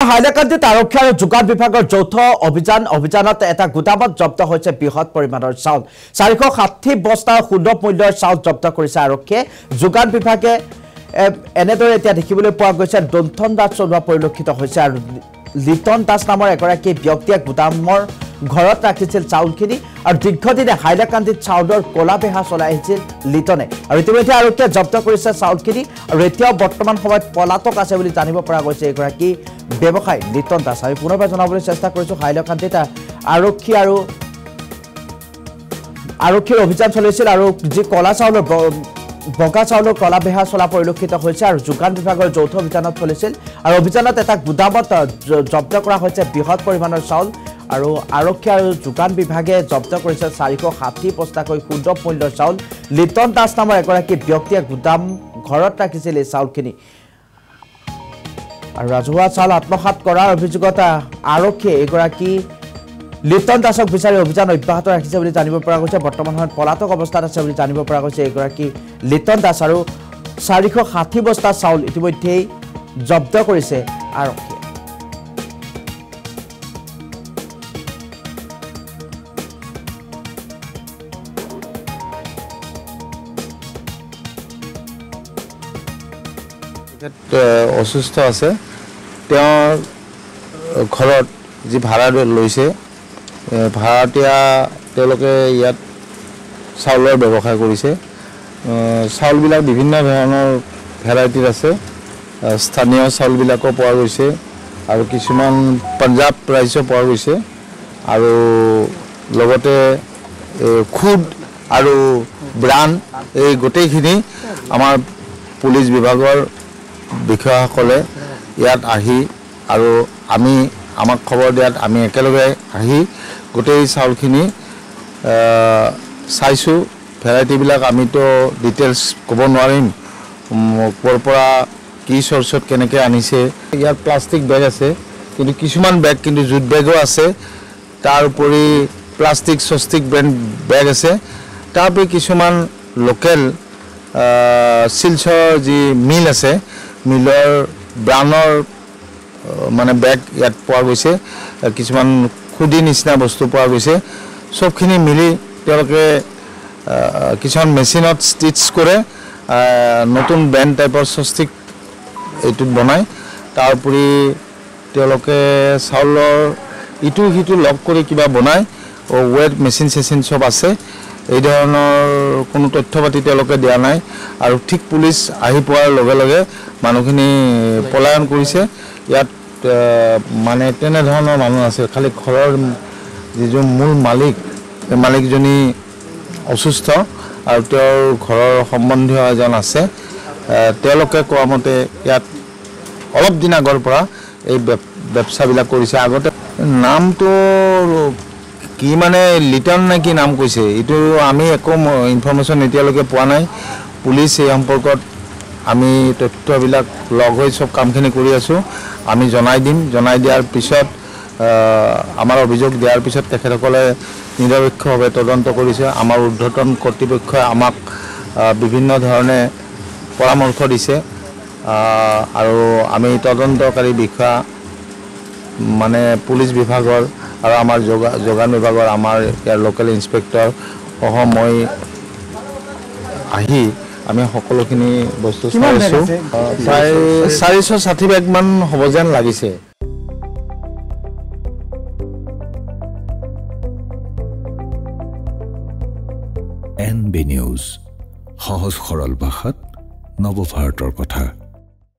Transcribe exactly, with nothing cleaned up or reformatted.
হাইলাকান্দিত আৰক্ষী আৰু যোগান বিভাগৰ যৌথ অভিযান অভিযানত এটা গোদামত জব্দ হৈছে বৃহৎ পৰিমাণৰ চাউল চাৰিশ ষাঠি বস্তা সুলভ মূল্যৰ চাউল জব্দ কৰিছে আৰক্ষীয়ে যোগান বিভাগে এনেদৰে এতিয়া দেখিবলৈ পোৱা গৈছে দন্থন দাস চলোৱা পৰিলক্ষিত হৈছে আৰু লিটন দাস নামৰ এগৰাকী ব্যক্তিয়ে গোদামৰ ঘৰত ৰাখিছিল চাউলখিনি আৰু দীৰ্ঘদিনে হাইলাকান্দিত চাউলৰ কলা বেহা চলাই আহিছিল লিটনে আৰু ইতিমধ্যে আৰক্ষীয়ে জব্দ কৰিছে চাউলখিনি আৰু এতিয়াও বৰ্তমান সময়ত পলাতক আছে বুলি জানিব পৰা গৈছে এগৰাকী ব্যৱসায়ী লিটন দাস আমি পুনৰবাৰ জনাবলৈ চেষ্টা কৰিছোঁ হাইলাকান্দিত আৰক্ষী আৰু আৰক্ষীৰ অভিযান চলিছিল আৰু যি কলা চাউলৰ বগা চাউলৰ কলা বেহা চলা পৰিলক্ষিত হৈছে আৰু যোগান বিভাগৰ যৌথ অভিযানত চলিছিল আৰু অভিযানত এটা গোদামত জব্দ কৰা হৈছে বৃহৎ পৰিমাণৰ চাউল আৰু আৰক্ষী আৰু যোগান বিভাগে জব্দ কৰিছে চাৰিশ ষাঠি বস্তাকৈ সুলভ মূল্যৰ চাউল লিটন দাস নামৰ এগৰাকী ব্যক্তিয়ে গোদাম ঘৰত ৰাখিছিল এই চাউলখিনি আৰু ৰাজহুৱা চাউল আত্মসাৎ কৰাৰ অভিযোগত আৰক্ষীয়ে এগৰাকী লিটন দাসক বিচাৰি অভিযান অব্যাহত ৰাখিছে বুলি জানিব পৰা গৈছে বৰ্তমান সময়ত পলাতক অৱস্থাত আছে বুলি জানিব পৰা গৈছে এগৰাকী লিটন দাস আৰু চাৰিশ ষাঠি বস্তা চাউল ইতিমধ্যেই জব্দ কৰিছে আৰক্ষীয়ে অসুস্থ আছে তেওঁৰ ঘৰত যি ভাড়া লৈছে ভাড়াতীয়া তেওঁলোকে ইয়াত চাউলৰ ব্যৱসায় কৰিছে চাউলবিলাক বিভিন্ন ধৰণৰ ভেৰাইটিৰ আছে স্থানীয় চাউলবিলাকো পোৱা গৈছে আৰু কিছুমান পঞ্জাৱ ৰাইচো পোৱা গৈছে আৰু লগতে খুদ আৰু ব্ৰাণ এই গোটেইখিনি আমাৰ পুলিচ বিভাগৰ বিষয়াসকলে ইয়াত আহি আৰু আমি আমাক খবৰ দিয়াত আমি একেলগে আহি গোটেই চাউলখিনি চাইছোঁ ভেৰাইটিবিলাক আমিতো ডিটেইলছ ক'ব নোৱাৰিম ক'ৰ পৰা কি চৰ্চত কেনেকৈ আনিছে ইয়াত প্লাষ্টিক বেগ আছে কিন্তু কিছুমান বেগ কিন্তু জুট বেগো আছে তাৰ উপৰি প্লাষ্টিক চষ্টিক ব্ৰেণ্ড বেগ আছে তাৰ উপৰি কিছুমান লোকেল শিলচৰ যি মিল আছে মিলৰ ব্ৰাণৰ মানে বেগ ইয়াত পোৱা গৈছে কিছুমান খুদি নিচিনা বস্তু পোৱা গৈছে সবখিনি মিলি তেওঁলোকে কিছুমান মেচিনত ষ্টিচ কৰে নতুন ব্ৰেণ্ড টাইপৰ চষ্টিক এইটোত বনায় তাৰ উপৰি তেওঁলোকে চাউলৰ ইটো সিটো লগ কৰি কিবা বনায় ৱেট মেচিন চেচিন চব আছে এই ধৰণৰ কোনো তথ্য পাতি তেওঁলোকে দিয়া নাই আৰু ঠিক পুলিচ আহি পোৱাৰ লগে লগে মানুহখিনি পলায়ন কৰিছে ইয়াত মানে তেনে ধৰণৰ মানুহ আছে খালি ঘৰৰ যিজন মূল মালিক এই মালিকজনী অসুস্থ আৰু তেওঁৰ ঘৰৰ সম্বন্ধীয় এজন আছে তেওঁলোকে কোৱা মতে ইয়াত অলপ দিন আগৰ পৰা এই ব্যৱসায়বিলাক কৰিছে আগতে নামটো কি মানে লিটন নে কি নাম কৈছে এইটো আমি একো ইনফৰমেশ্যন এতিয়ালৈকে পোৱা নাই পুলিচ এই সম্পৰ্কত আমি তথ্যবিলাক লগ হৈ সব কামখিনি কৰি আছোঁ আমি জনাই দিম জনাই দিয়াৰ পিছত আমাৰ অভিযোগ দিয়াৰ পিছত তেখেতসকলে নিৰপেক্ষভাৱে তদন্ত কৰিছে আমাৰ ঊৰ্ধ্বতন কৰ্তৃপক্ষই আমাক বিভিন্ন ধৰণে পৰামৰ্শ দিছে আৰু আমি তদন্তকাৰী বিষয়া মানে পুলিচ বিভাগৰ আৰু আমাৰ যোগান বিভাগৰ আমাৰ ইয়াৰ লোকেল ইন্সপেক্টৰ সহ মই আহি আমি সকলোখিনি বস্তু চাইছোঁ প্ৰায় চাৰিশ ষাঠি বেগমান হ'ব যেন লাগিছে এন বি নিউজ সহজ সৰল ভাষাত নৱভাৰতৰ কথা।